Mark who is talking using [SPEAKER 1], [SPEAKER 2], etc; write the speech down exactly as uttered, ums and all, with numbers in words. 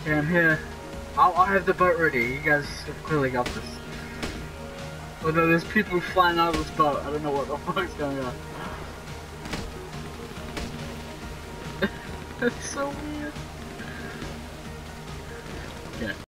[SPEAKER 1] Okay, I'm here. I'll, I'll have the boat ready. You guys have clearly got this. Although there's people flying out of this boat, I don't know what the fuck's going on. It's so weird. Yeah.